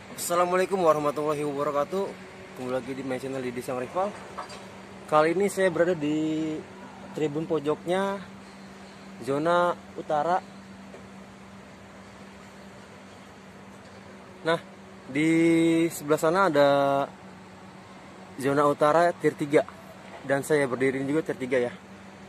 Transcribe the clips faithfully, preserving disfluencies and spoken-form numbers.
Assalamualaikum warahmatullahi wabarakatuh. Kembali lagi di my channel Didi Sang Rival. Kali ini saya berada di tribun pojoknya zona utara. Nah, di sebelah sana ada zona utara tier tiga dan saya berdiri juga tier tiga ya.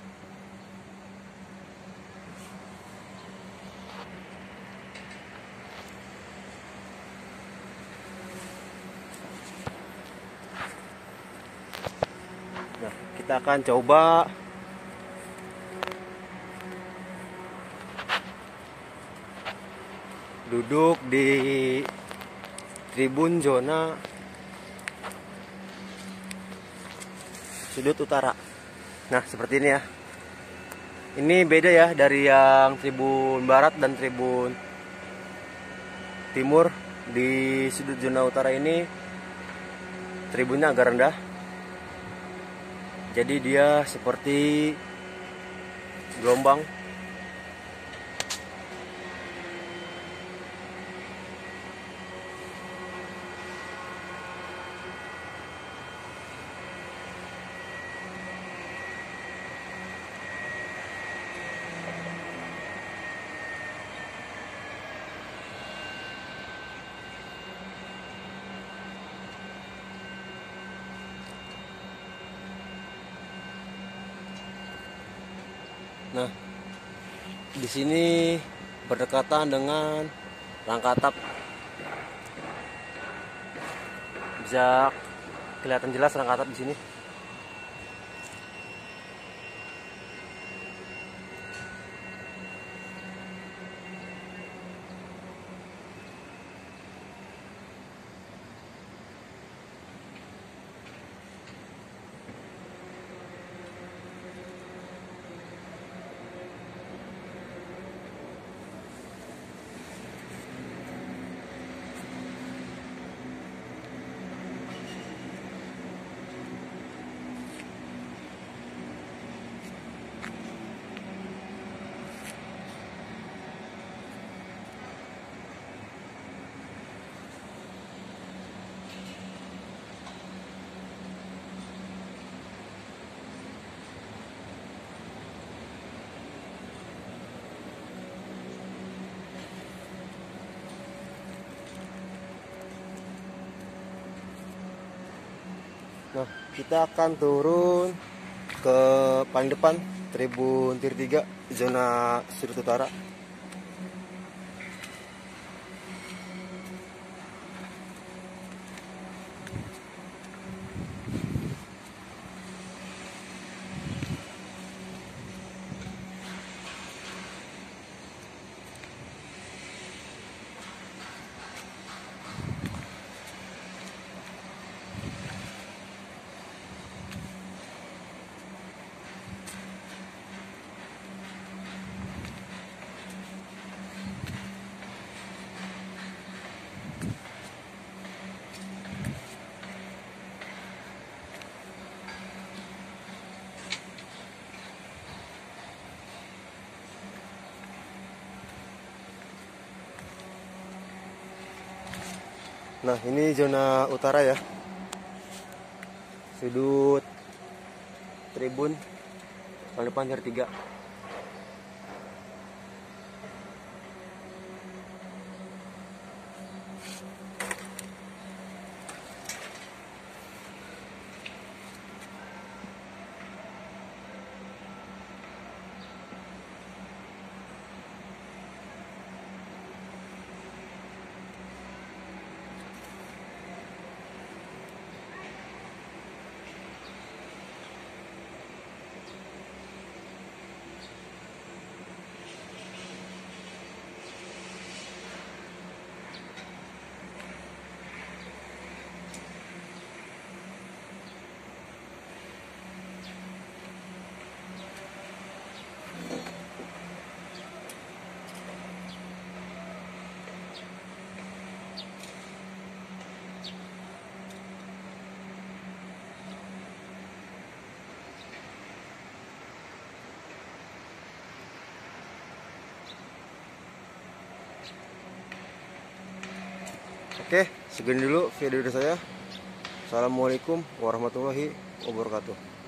Nah, kita akan coba duduk di tribun zona sudut utara. Nah, seperti ini ya. Ini beda ya dari yang tribun barat dan tribun timur. Di sudut zona utara ini tribunnya agak rendah. Jadi dia seperti gelombang. Nah, di sini berdekatan dengan Rangkatap. Bisa kelihatan jelas Rangkatap di sini. Nah, kita akan turun ke paling depan tribun tier tiga zona sudut utara. Nah, ini zona utara ya. Sudut tribun paling depan tier tiga. Oke, segini dulu video dari saya. Assalamualaikum warahmatullahi wabarakatuh.